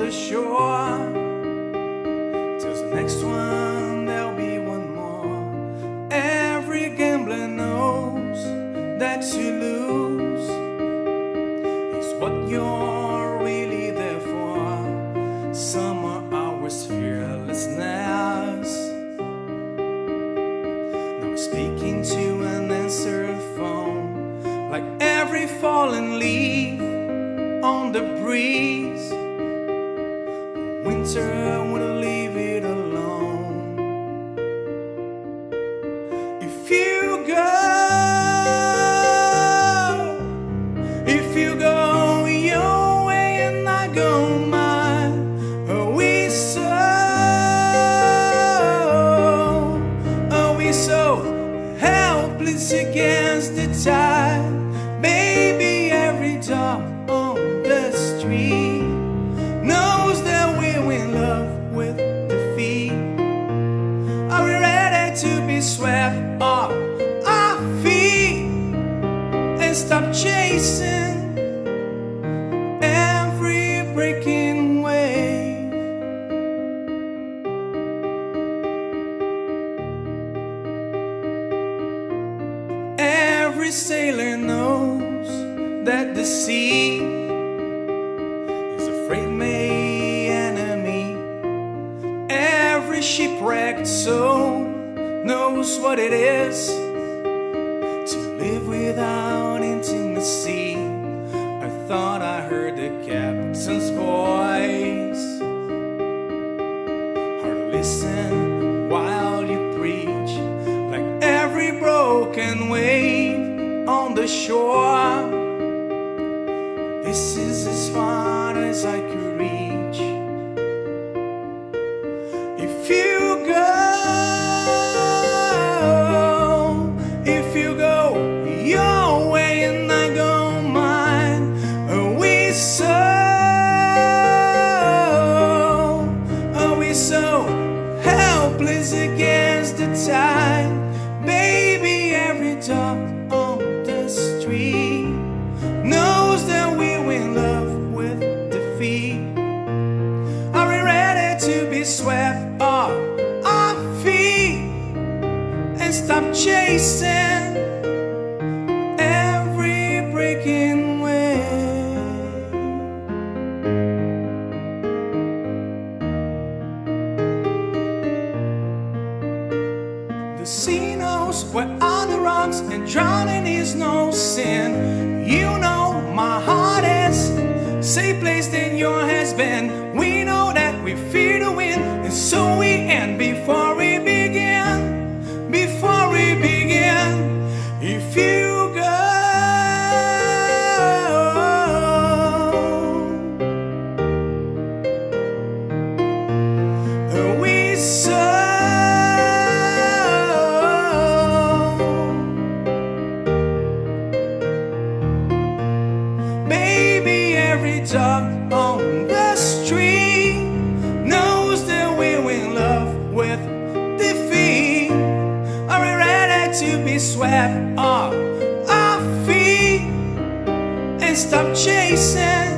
the shore. Till the next one, there'll be one more. Every gambler knows that to lose is what you're really there for. Some are always fearlessness. Now speaking to an answered phone, like every fallen leaf on the breeze. Winter will leave it alone. If you go your way and I go mine, are we so helpless against the tide? Baby, every dog on the street knows that we're in love with defeat. Are we ready to be swept off our feet and stop chasing every breaking wave? Every sailor knows that the sea is a freight-made enemy. Every shipwrecked soul knows what it is to live without intimacy. I thought I heard the captain's voice. Hard to listen while you preach, like every broken wave on the shore. This is as far as I could reach. If you go your way and I go mine, are we so helpless against the tide? Baby, every dog on the street knows that we're in love with defeat. Are we ready to be swept off our feet and stop chasing every breaking wave? The sea knows we're on the rocks and drowning is no sin. You know my heart is safe placed in your hands, been. We know that we fear the wind, and so we end before we begin. Before we begin, if you go, are we so? Every dog on the street knows that we're in love with defeat. Are we ready to be swept off our feet and stop chasing